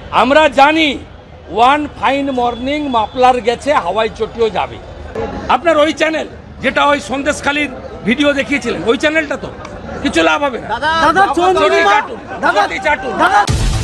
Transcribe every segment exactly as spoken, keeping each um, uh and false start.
আমরা জানি one fine morning মাপলার গেছে, হাওয়াই চটিও যাবে। আপনার ওই চ্যানেল যেটা ওই সন্দেশখালীর ভিডিও দেখিয়েছিলেন, ওই চ্যানেলটা তো কিছু লাভ হবে না। দাদা চন্দ্রিমা দাদা চাটুন দাদা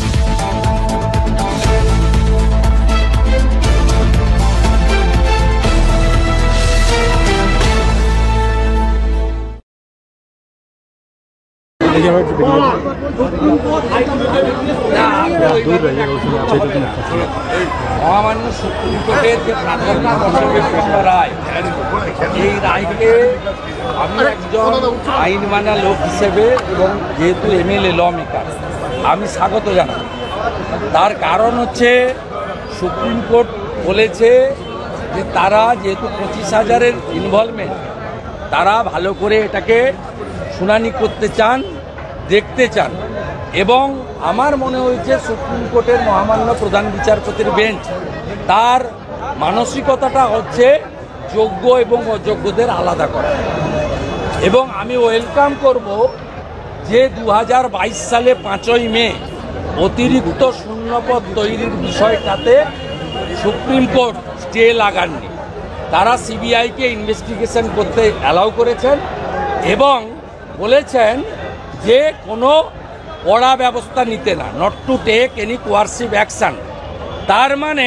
মহামান্য সুপ্রিম কোর্টের যে প্রাধান্য রায়, এই রায়কে আমি একজন আইন মানা লোক হিসেবে এবং যেহেতু এমএলএ ল মেকার, আমি স্বাগত জানাই। তার কারণ হচ্ছে সুপ্রিম কোর্ট বলেছে যে তারা যেহেতু পঁচিশ হাজারের ইনভলভমেন্ট, তারা ভালো করে এটাকে শুনানি করতে চান, দেখতে চান। এবং আমার মনে হয়েছে সুপ্রিম কোর্টের মহামান্য প্রধান বিচারপতির বেঞ্চ, তার মানসিকতাটা হচ্ছে যোগ্য এবং অযোগ্যদের আলাদা করা। এবং আমি ওয়েলকাম করব যে দু হাজার বাইশ সালে পাঁচই মে অতিরিক্ত শূন্যপদ তৈরির বিষয়টাতে সুপ্রিম কোর্ট স্টে লাগাননি। তারা সিবিআইকে ইনভেস্টিগেশন করতে অ্যালাউ করেছেন এবং বলেছেন যে কোনো কড়া ব্যবস্থা নিতে না, not to take any coercive action. তার মানে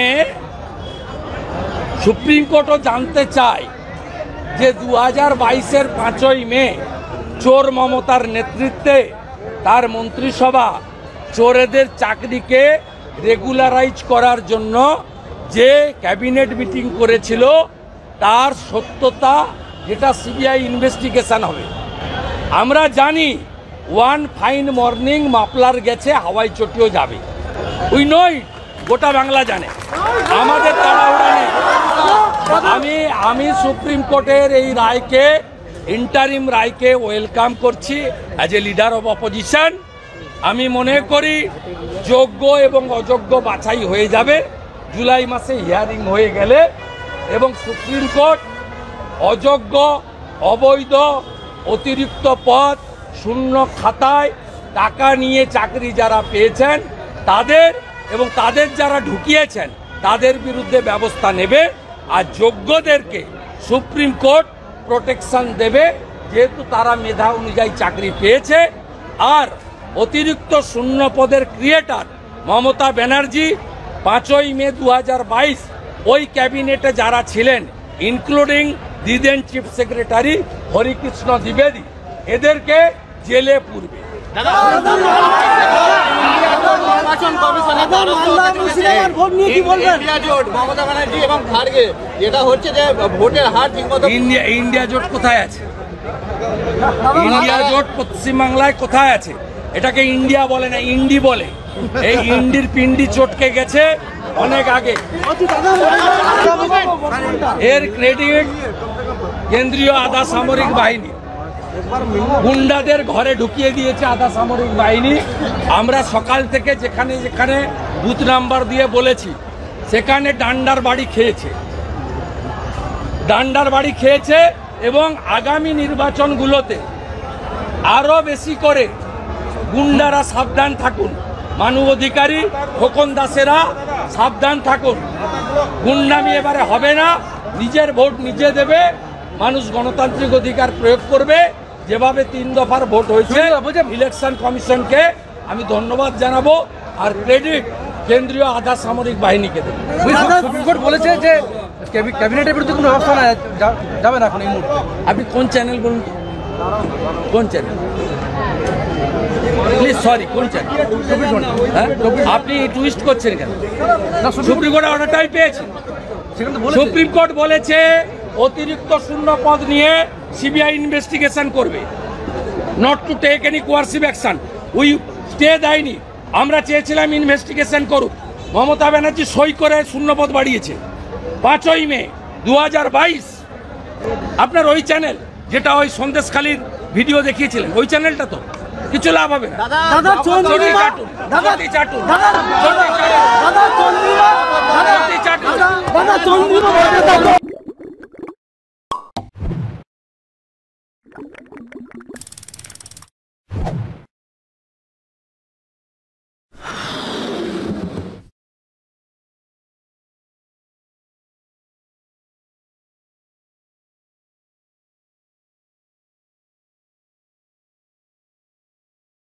সুপ্রিম কোর্টও জানতে চায় যে দু হাজার বাইশের পাঁচই মে চোর মমতার নেতৃত্বে তার মন্ত্রিসভা চোরেদের চাকরিকে রেগুলারাইজ করার জন্য যে ক্যাবিনেট মিটিং করেছিল তার সত্যতা, যেটা সিবিআই ইনভেস্টিগেশন হবে। আমরা জানি ওয়ান ফাইন মর্নিং মাপলার গেছে, হাওয়াই চটিও যাবে। উই নো ইট, গোটা বাংলা জানে। আমাদের তাড়াহুড়া নেই। আমি আমি সুপ্রিম কোর্টের এই রায়কে, ইন্টারিম রায়কে ওয়েলকাম করছি as a leader of opposition. আমি মনে করি যোগ্য এবং অযোগ্য বাছাই হয়ে যাবে জুলাই মাসে হিয়ারিং হয়ে গেলে। এবং সুপ্রিম কোর্ট অযোগ্য, অবৈধ, অতিরিক্ত পদ, শূন্য খাতায় টাকা নিয়ে চাকরি যারা পেয়েছেন তাদের এবং তাদের যারা ঢুকিয়েছেন তাদের বিরুদ্ধে ব্যবস্থা নেবে। আর যোগ্যদেরকে সুপ্রিম কোর্ট প্রোটেকশন দেবে, যেহেতু তারা মেধা অনুযায়ী চাকরি পেয়েছে। আর অতিরিক্ত শূন্য পদের ক্রিয়েটার মমতা ব্যানার্জি পাঁচই মে দু হাজার বাইশ ওই ক্যাবিনেটে যারা ছিলেন, including the then chief secretary Harikrishna দ্বিবেদী, এদেরকে জেলে পুরবে। ইন্ডিয়া জোট কোথায় আছে? ইন্ডিয়া জোট পশ্চিমবাংলায় কোথায় আছে? এটাকে ইন্ডিয়া বলে না, ইন্ডি বলে। এই ইন্ডির পিন্ডি চটকে গেছে অনেক আগে। এর ক্রেডিট কেন্দ্রীয় আধা সামরিক বাহিনী, গুন্ডাদের ঘরে ঢুকিয়ে দিয়েছে আধা সামরিক বাহিনী। আমরা সকাল থেকে যেখানে যেখানে বুথ নাম্বার দিয়ে বলেছি সেখানে ডান্ডার বাড়ি খেয়েছে, ডান্ডার বাড়ি খেয়েছে। এবং আগামী নির্বাচনগুলোতে আরও বেশি করে গুন্ডারা সাবধান থাকুন, মানবাধিকারী খোকন দাসেরা সাবধান থাকুন। গুন্ডামি এবারে হবে না, নিজের ভোট নিজে দেবে, মানুষ গণতান্ত্রিক অধিকার প্রয়োগ করবে। যেভাবে তিন দফার ভোট হয়েছে, ইলেকশন কমিশনকে আমি ধন্যবাদ জানাবো। আর ক্রেডিট কেন্দ্রীয় আধা সামরিক বাহিনীকে দেবে। সুপ্রিম কোর্ট বলেছে যে ক্যাবিনেটের বিরুদ্ধে কোনো ব্যবস্থা না যাবে না এখন এই মুহূর্তে। আপনি কোন চ্যানেল বলুন? কোন চ্যানেল? প্লিজ সরি, কোন চ্যানেল? হ্যাঁ, আপনি টুইস্ট করছেন কেন? সুপ্রিম কোর্ট অর্ডারটাই পেয়েছেন। সুপ্রিম কোর্ট বলেছে অতিরিক্ত শূন্য পদ নিয়ে সিবিআই ইনভেস্টিগেশন করবে, not to take any coercive action. We stay দেয়নি, আমরা চেয়েছিলাম ইনভেস্টিগেশন করুক। মমতা ব্যানার্জি সই করে শূন্যপদ বাড়িয়েছে পাঁচই মে দু হাজার বাইশ। আপনার ওই চ্যানেল যেটা ওই সন্দেশখালীর ভিডিও দেখিয়েছিলেন, ওই চ্যানেলটা তো কিছু লাভ হবে না। দাদা চন্দ্রিমা দাদা চাটুন দাদা চন্দ্রিমা দাদা চন্দ্রিমা